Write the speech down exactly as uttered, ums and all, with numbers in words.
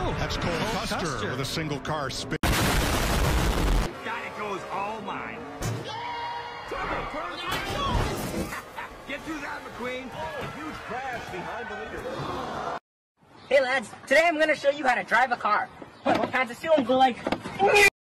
Oh, That's Cole, Cole Custer, Custer with a single car spin. Guy goes all mine. Get through that, McQueen. A huge crash behind the leader. Hey lads, today I'm going to show you how to drive a car. What kinds of steering go like...